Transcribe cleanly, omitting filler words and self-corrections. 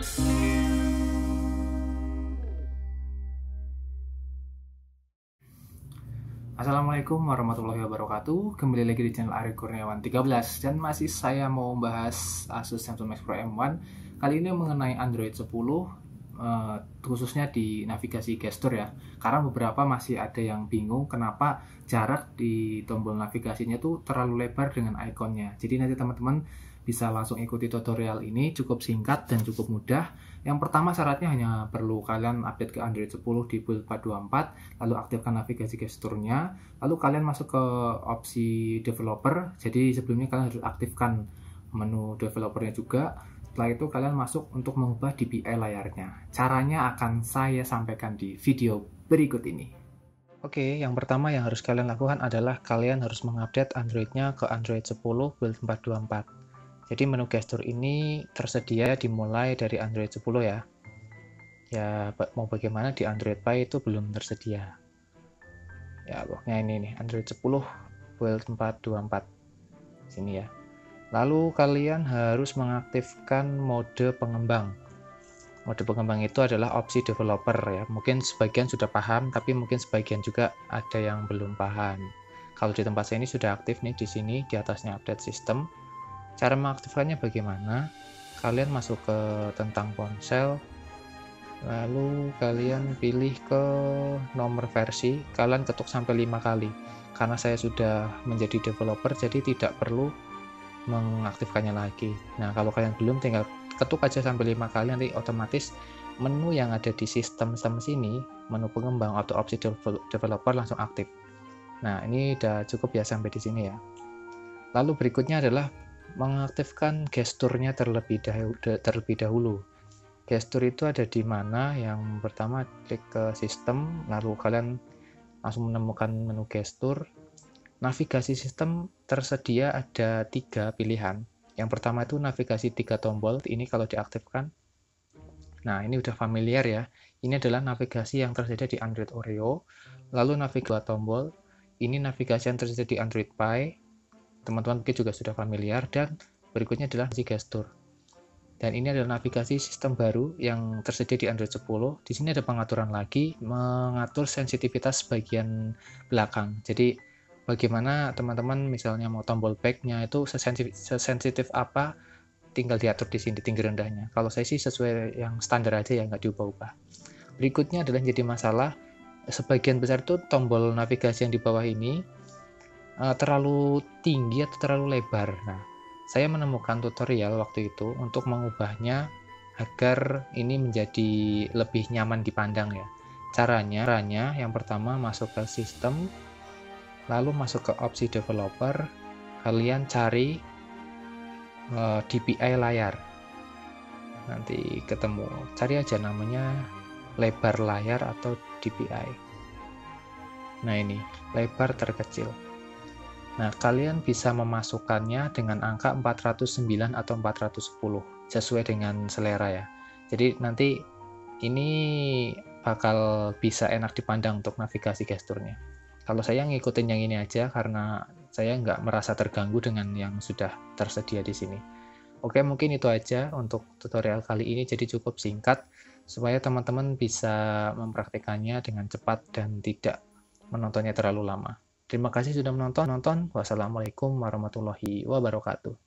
Assalamualaikum warahmatullahi wabarakatuh. Kembali lagi di channel Ari Kurniawan 13 dan masih saya mau membahas Asus Samsung Max Pro M1. Kali ini mengenai Android 10, khususnya di navigasi gestur ya. Karena beberapa masih ada yang bingung kenapa jarak di tombol navigasinya tuh terlalu lebar dengan ikonnya. Jadi nanti teman-teman bisa langsung ikuti tutorial ini, cukup singkat dan cukup mudah. Yang pertama syaratnya hanya perlu kalian update ke Android 10 di build 424, lalu aktifkan navigasi gesturnya, lalu kalian masuk ke opsi developer. Jadi sebelumnya kalian harus aktifkan menu developernya juga. Setelah itu kalian masuk untuk mengubah DPI layarnya. Caranya akan saya sampaikan di video berikut ini. Oke, yang pertama yang harus kalian lakukan adalah kalian harus mengupdate Android-nya ke Android 10 build 424. Jadi menu gestur ini tersedia dimulai dari Android 10 ya. Ya, mau bagaimana di Android Pie itu belum tersedia. Ya, pokoknya ini nih, Android 10 build 424. Sini ya. Lalu kalian harus mengaktifkan mode pengembang. Mode pengembang itu adalah opsi developer ya. Mungkin sebagian sudah paham, tapi mungkin sebagian juga ada yang belum paham. Kalau di tempat saya ini sudah aktif nih di sini, di atasnya update sistem. Cara mengaktifkannya bagaimana? Kalian masuk ke tentang ponsel, lalu kalian pilih ke nomor versi, kalian ketuk sampai 5 kali. Karena saya sudah menjadi developer, jadi tidak perlu mengaktifkannya lagi. Nah, kalau kalian belum, tinggal ketuk aja sampai 5 kali, nanti otomatis menu yang ada di sistem sini, menu pengembang atau opsi developer langsung aktif. Nah, ini udah cukup ya sampai di sini ya. Lalu berikutnya adalah mengaktifkan gesturnya terlebih dahulu. Gestur itu ada di mana? Yang pertama klik ke sistem, lalu kalian langsung menemukan menu gestur. Navigasi sistem tersedia ada 3 pilihan. Yang pertama itu navigasi 3 tombol, ini kalau diaktifkan. Nah, ini udah familiar ya. Ini adalah navigasi yang tersedia di Android Oreo. Lalu navigasi 2 tombol, ini navigasi yang tersedia di Android Pie. Teman-teman mungkin juga sudah familiar, dan berikutnya adalah navigasi gestur. Dan ini adalah navigasi sistem baru yang tersedia di Android 10. Di sini ada pengaturan lagi, mengatur sensitivitas bagian belakang. Jadi bagaimana teman-teman misalnya mau tombol back-nya itu sesensitif apa, tinggal diatur di sini tinggi rendahnya. Kalau saya sih sesuai yang standar aja ya, nggak diubah-ubah. Berikutnya adalah jadi masalah, sebagian besar itu tombol navigasi yang di bawah ini terlalu tinggi atau terlalu lebar. Nah, saya menemukan tutorial waktu itu untuk mengubahnya agar ini menjadi lebih nyaman dipandang ya. Caranya yang pertama masuk ke sistem, lalu masuk ke opsi developer, kalian cari DPI layar. Nanti ketemu, cari aja namanya lebar layar atau DPI. Nah, ini lebar terkecil. Nah, kalian bisa memasukkannya dengan angka 409 atau 410, sesuai dengan selera ya. Jadi nanti ini bakal bisa enak dipandang untuk navigasi gesturnya. Kalau saya ngikutin yang ini aja karena saya nggak merasa terganggu dengan yang sudah tersedia di sini. Oke, mungkin itu aja untuk tutorial kali ini, jadi cukup singkat supaya teman-teman bisa mempraktikannya dengan cepat dan tidak menontonnya terlalu lama. Terima kasih sudah menonton. Wassalamualaikum warahmatullahi wabarakatuh.